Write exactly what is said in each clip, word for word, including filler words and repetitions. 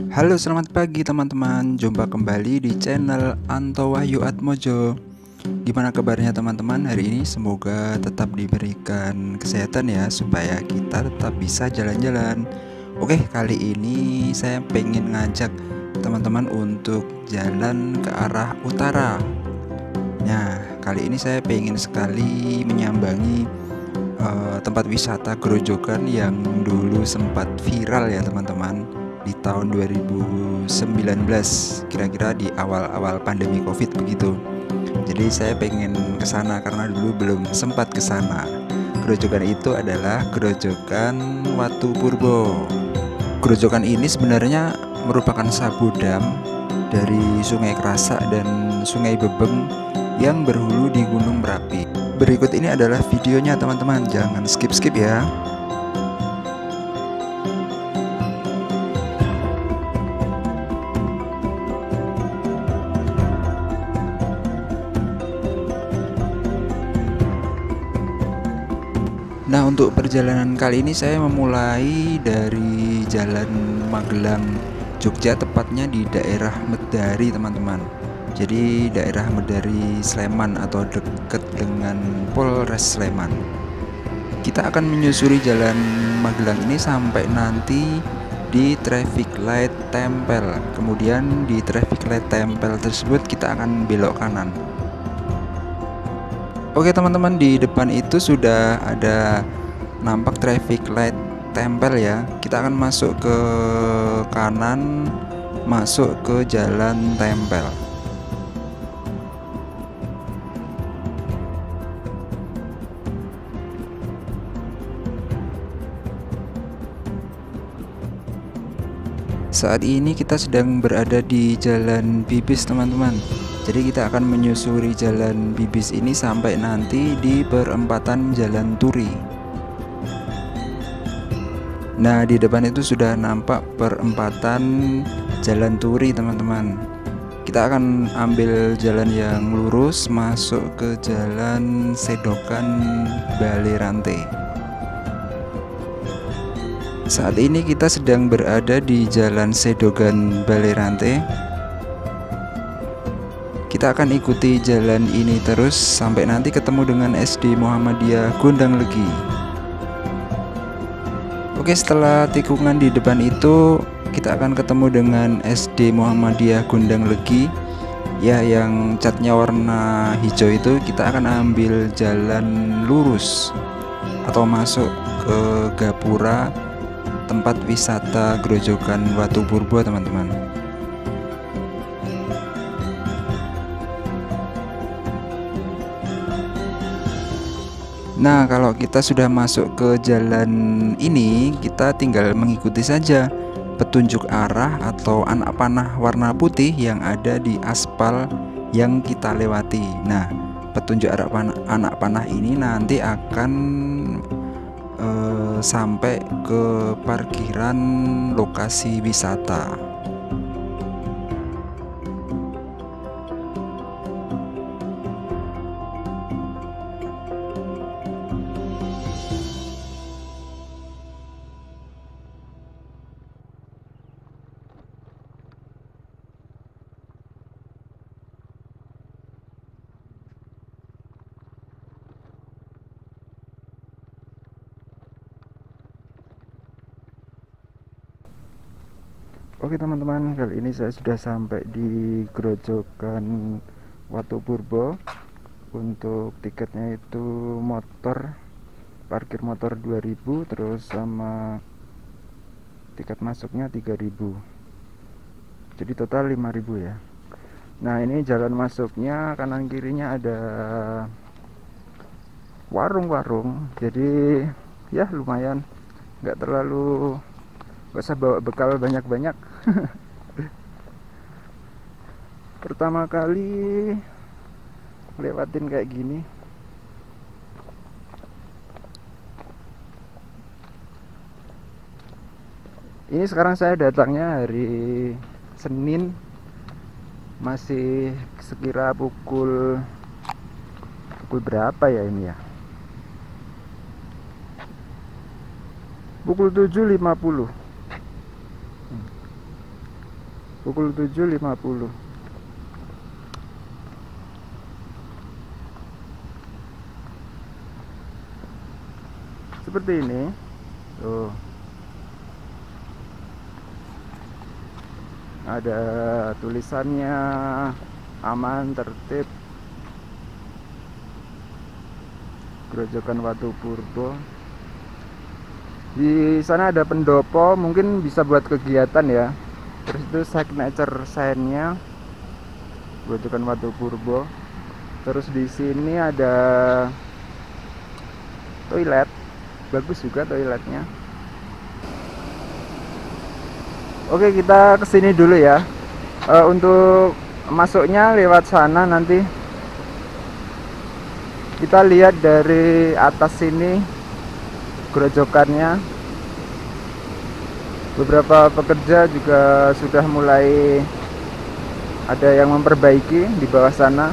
Halo, selamat pagi teman-teman. Jumpa kembali di channel Anto Wahyu Atmojo. Gimana kabarnya teman-teman hari ini? Semoga tetap diberikan kesehatan ya, supaya kita tetap bisa jalan-jalan. Oke, kali ini saya pengen ngajak teman-teman untuk jalan ke arah utara. Nah, kali ini saya pengen sekali menyambangi uh, tempat wisata Grojogan yang dulu sempat viral ya teman-teman, di tahun dua ribu sembilan belas, kira-kira di awal-awal pandemi Covid begitu. Jadi saya pengen ke sana karena dulu belum sempat ke sana. Grojogan itu adalah Grojogan Watu Purbo. Grojogan ini sebenarnya merupakan sabodam dari Sungai Krasak dan Sungai Bebeng yang berhulu di Gunung Merapi. Berikut ini adalah videonya teman-teman, jangan skip-skip ya. Nah, untuk perjalanan kali ini saya memulai dari Jalan Magelang, Jogja, tepatnya di daerah Medari teman-teman. Jadi daerah Medari Sleman atau dekat dengan Polres Sleman. Kita akan menyusuri Jalan Magelang ini sampai nanti di traffic light tempel. Kemudian di traffic light tempel tersebut kita akan belok kanan. Oke teman-teman, di depan itu sudah ada nampak traffic light tempel ya. Kita akan masuk ke kanan, masuk ke jalan tempel. Saat ini kita sedang berada di Jalan Bibis teman-teman. Jadi kita akan menyusuri Jalan Bibis ini sampai nanti di perempatan Jalan Turi. Nah, di depan itu sudah nampak perempatan Jalan Turi teman-teman. Kita akan ambil jalan yang lurus masuk ke Jalan Sedokan Balerante. Saat ini kita sedang berada di Jalan Sedogan Balerante. Kita akan ikuti jalan ini terus sampai nanti ketemu dengan S D Muhammadiyah Gondang Legi. Oke, setelah tikungan di depan itu kita akan ketemu dengan S D Muhammadiyah Gondang Legi ya, yang catnya warna hijau itu. Kita akan ambil jalan lurus atau masuk ke Gapura, tempat wisata Grojogan Watu Purbo teman-teman. Nah, kalau kita sudah masuk ke jalan ini, kita tinggal mengikuti saja petunjuk arah atau anak panah warna putih yang ada di aspal yang kita lewati. Nah, petunjuk arah panah, anak panah ini nanti akan eh, sampai ke parkiran lokasi wisata. Oke teman-teman, kali ini saya sudah sampai di Grojogan Watu Purbo. Untuk tiketnya itu motor, parkir motor dua ribu, terus sama tiket masuknya tiga ribu. Jadi total lima ribu ya. Nah, ini jalan masuknya, kanan kirinya ada warung-warung. Jadi ya lumayan, nggak terlalu, gak usah bawa bekal banyak-banyak. Pertama kali lewatin kayak gini. Ini sekarang saya datangnya hari Senin, masih sekira pukul pukul berapa ya ini ya? Pukul tujuh lima puluh. pukul tujuh lima puluh. Seperti ini. Tuh. Ada tulisannya aman, tertib, Grojogan Watu Purbo. Di sana ada pendopo, mungkin bisa buat kegiatan ya. Terus itu signature sign-nya Grojogan Watu Purbo. Terus di sini ada toilet, bagus juga toiletnya. Oke, kita kesini dulu ya. E, untuk masuknya lewat sana nanti. Kita lihat dari atas sini grojokannya. Beberapa pekerja juga sudah mulai ada yang memperbaiki di bawah sana.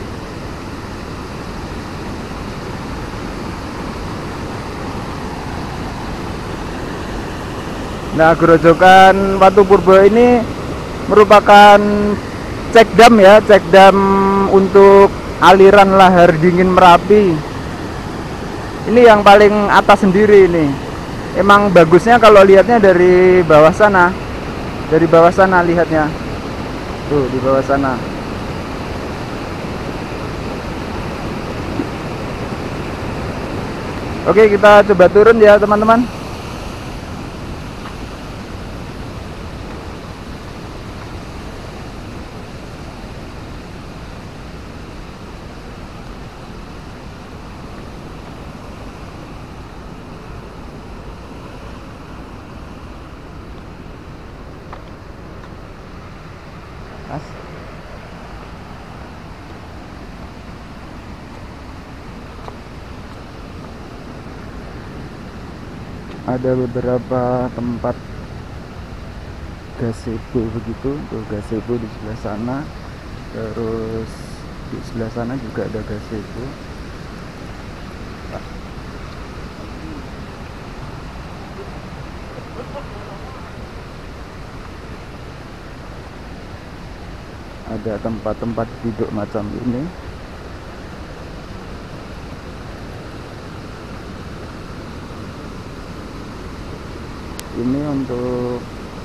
Nah, grojogan Watu Purbo ini merupakan cek dam ya, cek dam untuk aliran lahar dingin Merapi. Ini yang paling atas sendiri ini. Emang bagusnya kalau lihatnya dari bawah sana. Dari bawah sana lihatnya. Tuh, di bawah sana. Oke, kita coba turun ya, teman-teman. Mas. Ada beberapa tempat gazebo begitu, tuh gazebo di sebelah sana. Terus di sebelah sana juga ada gazebo. Ada tempat-tempat duduk macam ini. Ini untuk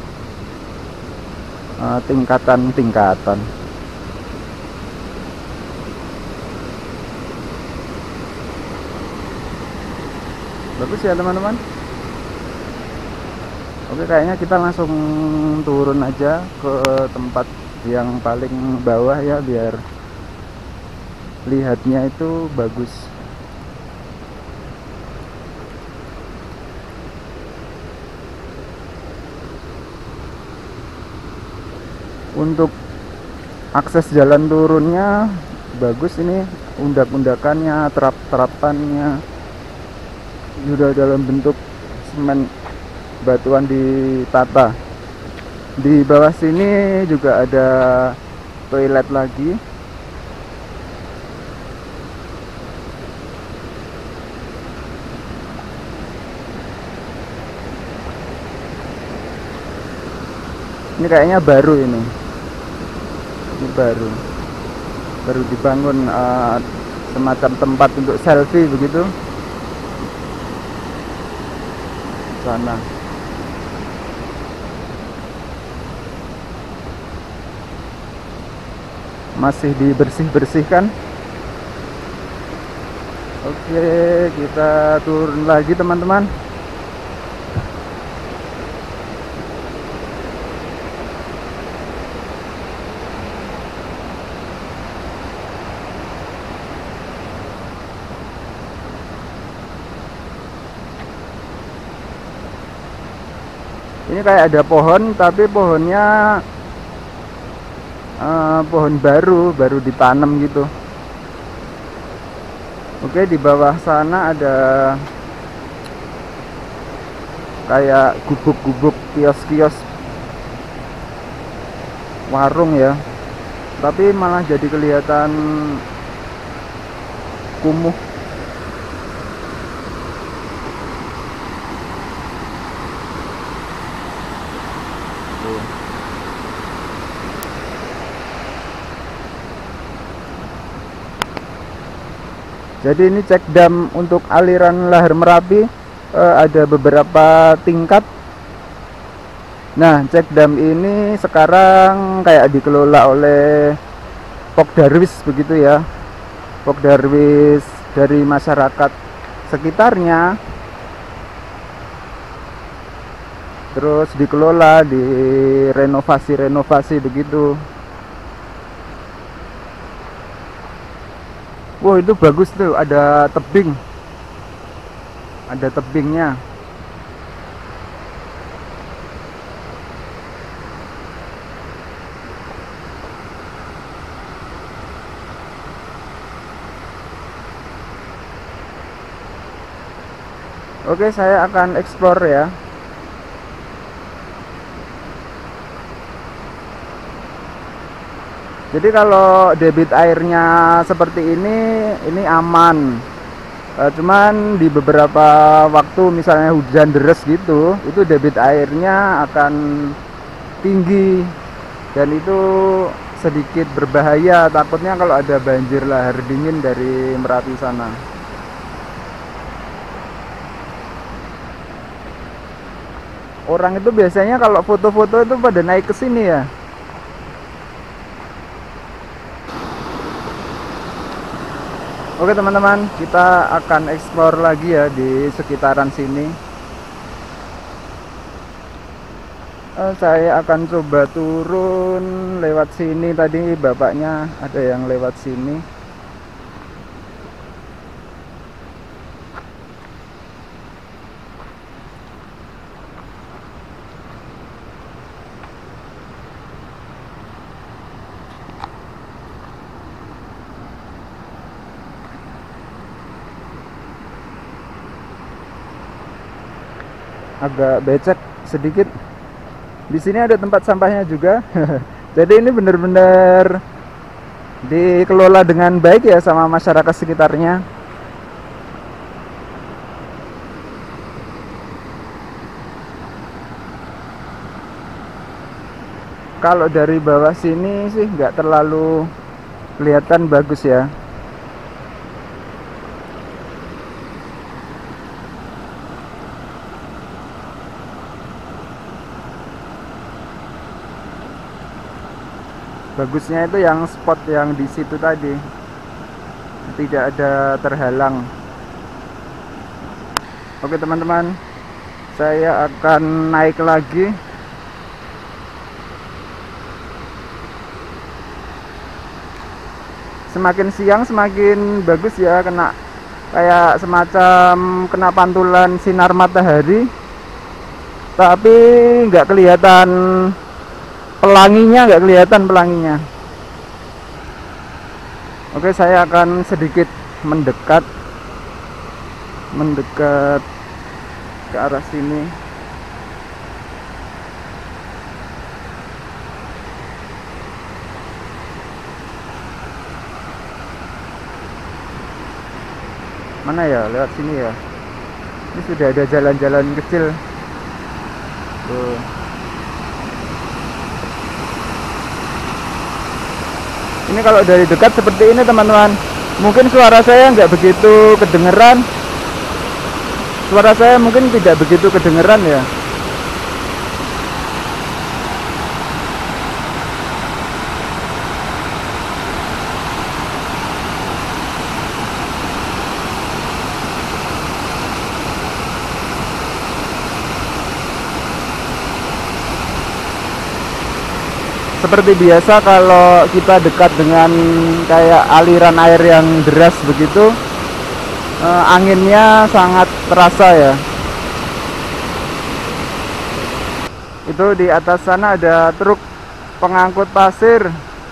uh, tingkatan-tingkatan. Bagus ya, teman-teman. Oke, kayaknya kita langsung turun aja ke tempat yang paling bawah ya, biar lihatnya itu bagus. Untuk akses jalan turunnya bagus, ini undak-undakannya, terap-terapannya sudah dalam bentuk semen batuan ditata. Di bawah sini juga ada toilet lagi. Ini kayaknya baru ini. Ini baru. Baru dibangun uh, semacam tempat untuk selfie begitu. Sana. Masih dibersih-bersihkan. Oke, kita turun lagi, teman-teman. Ini kayak ada pohon, tapi pohonnya uh, pohon baru, baru ditanam gitu. Oke, di bawah sana ada kayak gubuk-gubuk kios-kios warung ya, tapi malah jadi kelihatan kumuh. Jadi ini cek dam untuk aliran lahar Merapi eh, ada beberapa tingkat. Nah, cek dam ini sekarang kayak dikelola oleh Pok Darwis begitu ya. Pok Darwis dari masyarakat sekitarnya. Terus dikelola, direnovasi-renovasi begitu. Wow, itu bagus tuh, ada tebing. Ada tebingnya. Oke, saya akan explore ya. Jadi kalau debit airnya seperti ini, ini aman. E, cuman di beberapa waktu misalnya hujan deras gitu, itu debit airnya akan tinggi dan itu sedikit berbahaya. Takutnya kalau ada banjir lahar dingin dari Merapi sana. Orang itu biasanya kalau foto-foto itu pada naik ke sini ya. Oke teman-teman, kita akan explore lagi ya di sekitaran sini. eh, Saya akan coba turun lewat sini. Tadi bapaknya ada yang lewat sini. Agak becek sedikit. Di sini ada tempat sampahnya juga. Jadi ini benar-benar dikelola dengan baik ya sama masyarakat sekitarnya. Kalau dari bawah sini sih nggak terlalu kelihatan bagus ya. Bagusnya itu yang spot yang di situ tadi, tidak ada terhalang. Oke teman-teman, saya akan naik lagi. Semakin siang semakin bagus ya, kena kayak semacam kena pantulan sinar matahari, tapi nggak kelihatan pelanginya, nggak kelihatan pelanginya. Oke, saya akan sedikit mendekat mendekat ke arah sini. Mana ya? Lewat sini ya. Ini sudah ada jalan-jalan kecil tuh. Ini kalau dari dekat seperti ini teman-teman, mungkin suara saya nggak begitu kedengeran. Suara saya mungkin tidak begitu kedengeran ya. Seperti biasa kalau kita dekat dengan kayak aliran air yang deras begitu, eh, anginnya sangat terasa ya. Itu di atas sana ada truk pengangkut pasir.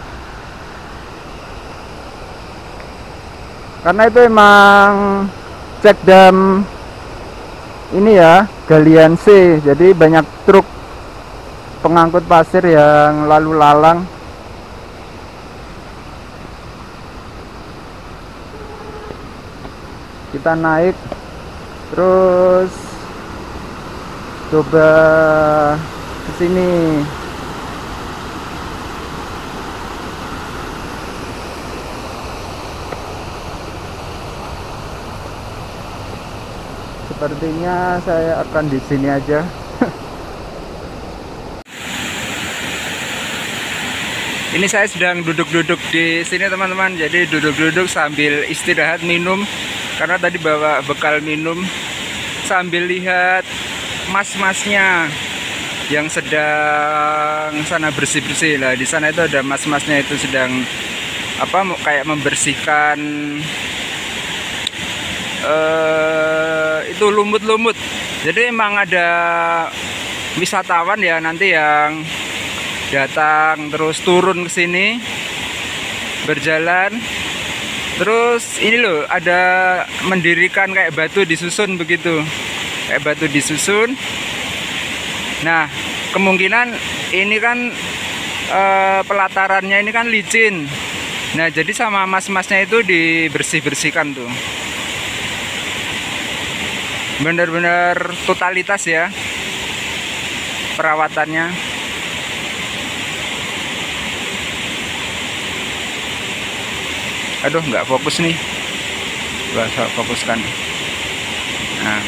Karena itu emang cek dam ini ya, galian C, jadi banyak truk pengangkut pasir yang lalu lalang. Kita naik terus coba ke sini. Sepertinya saya akan di sini aja. Ini saya sedang duduk-duduk di sini teman-teman. Jadi duduk-duduk sambil istirahat minum, karena tadi bawa bekal minum, sambil lihat mas-masnya yang sedang sana bersih-bersih lah. Di sana itu ada mas-masnya itu sedang apa kayak membersihkan uh, itu lumut-lumut. Jadi emang ada wisatawan ya nanti yang datang terus turun ke sini berjalan. Terus ini loh ada mendirikan kayak batu disusun begitu. Kayak batu disusun. Nah, kemungkinan ini kan e, pelatarannya ini kan licin. Nah, jadi sama mas-masnya itu dibersih-bersihkan tuh. Benar-benar totalitas ya perawatannya. Aduh, nggak fokus nih. Coba fokuskan. Nah.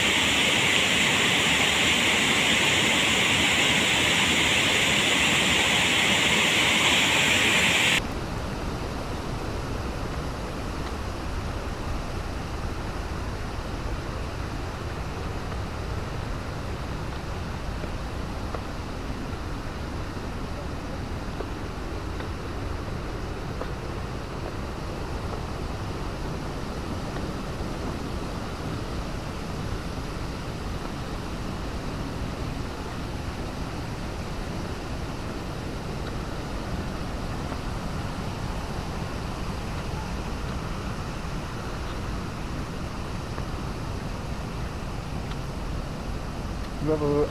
Juga Bu.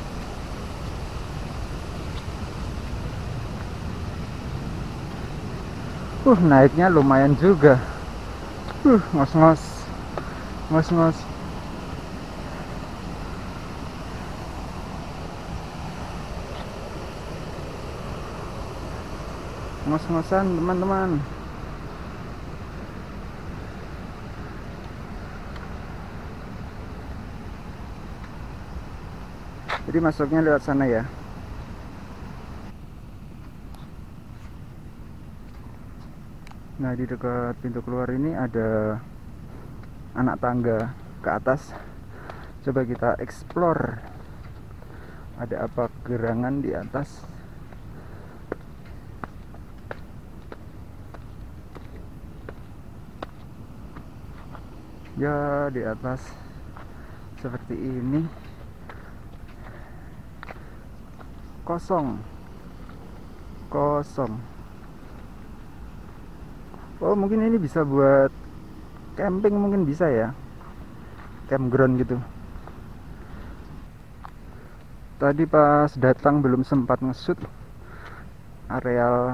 Uh, naiknya lumayan juga. Uh, ngos-ngos. Ngos-ngos. Ngos-ngosan teman-teman. Jadi masuknya lewat sana ya. Nah, di dekat pintu keluar ini ada anak tangga ke atas. Coba kita explore. Ada apa gerangan di atas? Ya, di atas seperti ini. Kosong. Kosong. Oh, mungkin ini bisa buat camping, mungkin bisa ya. Campground gitu. Tadi pas datang belum sempat nge-shoot areal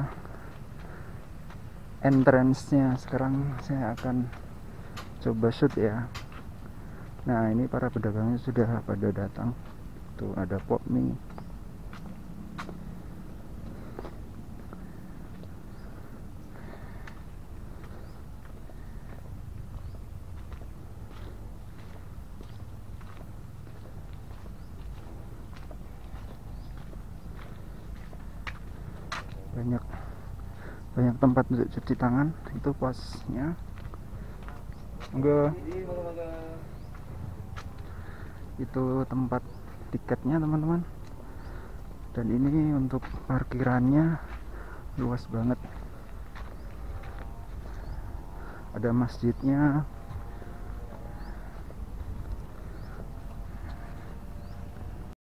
entrance-nya. Sekarang saya akan coba shoot ya. Nah, ini para pedagangnya sudah pada datang. Tuh ada pop mie. Banyak banyak tempat untuk cuci tangan. Itu posnya. Enggak. Itu tempat tiketnya teman-teman. Dan ini untuk parkirannya luas banget. Ada masjidnya.